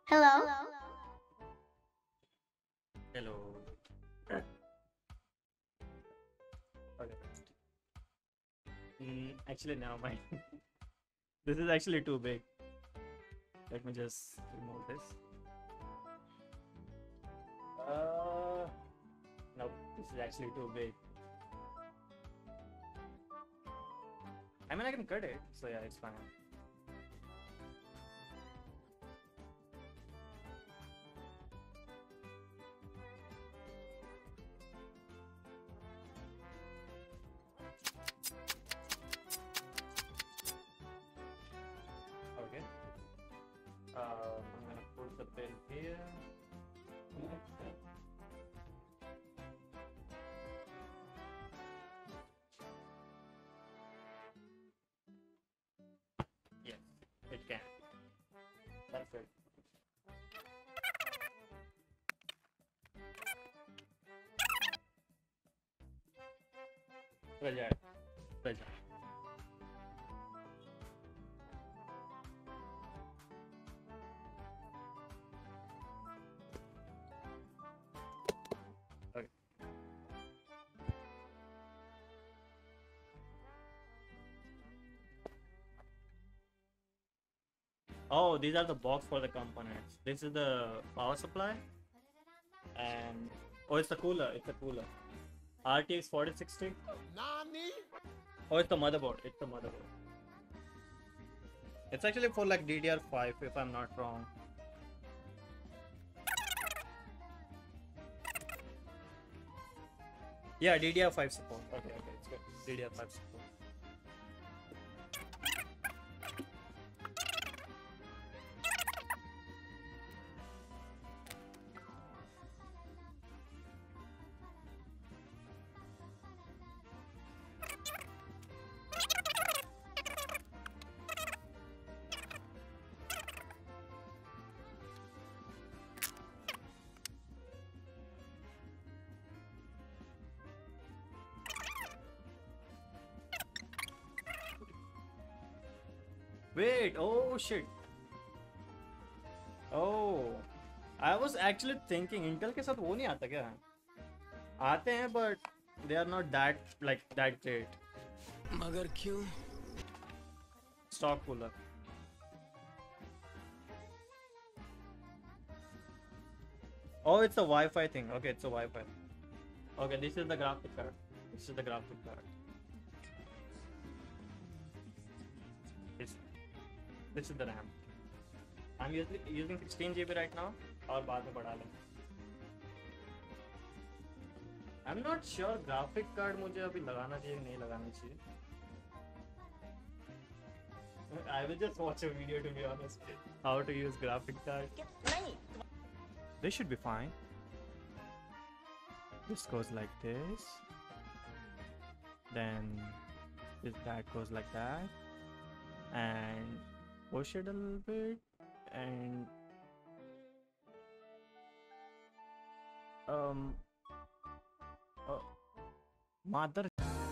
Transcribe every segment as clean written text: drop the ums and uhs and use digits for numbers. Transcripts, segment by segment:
Hello? Hello. Okay. Actually, never mind. This is actually too big. Let me just remove this. No, this is actually too big. I mean, I can cut it, so yeah, it's fine. Okay. I'm gonna put the pen here. Yes, it can. That's it. Raja. Raja. Okay. Oh, these are the box for the components. This is the power supply, and oh, it's a cooler. It's a cooler. RTX 4060. Nani? Oh, it's the motherboard. It's the motherboard. It's actually for like DDR5, if I'm not wrong. Yeah, DDR5 support. Okay, okay, it's good. DDR5 support. Wait, oh shit. Oh, I was actually thinking Intel के साथ वो नहीं आता क्या? आते हैं, but they are not that that great. मगर क्यों? Stock cooler. Oh, it's a Wi-Fi thing. Okay, it's a Wi-Fi. Okay, this is the graphic card. This is the graphic card. This is the RAM. I'm using 16 GB right now. और बाद में बढ़ा लें. I'm not sure graphic card मुझे अभी लगाना चाहिए कि नहीं लगाना चाहिए. I will just watch a video to be honest. How to use graphic card. This should be fine. This goes like this. Then that goes like that. And push it a little bit. And mother.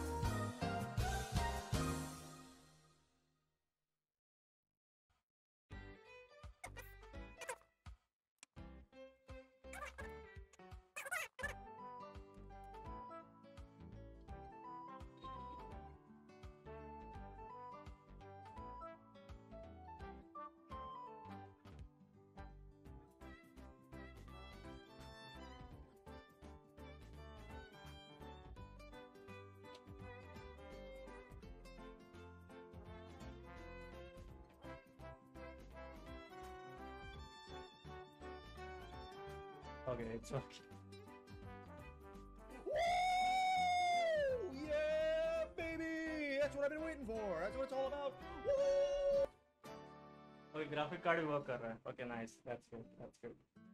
Okay, it's okay. Woo! Yeah, baby! That's what I've been waiting for. That's what it's all about. Woo! Okay, graphic card भी work कर रहा है. Okay, nice. That's good. That's good.